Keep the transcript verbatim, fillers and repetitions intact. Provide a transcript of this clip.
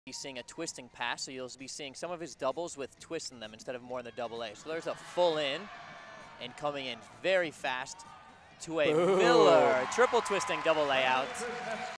be seeing a twisting pass, so you'll be seeing some of his doubles with twists in them instead of more in the double A. So there's a full in, and coming in very fast to a Boom. Miller, triple twisting double layout.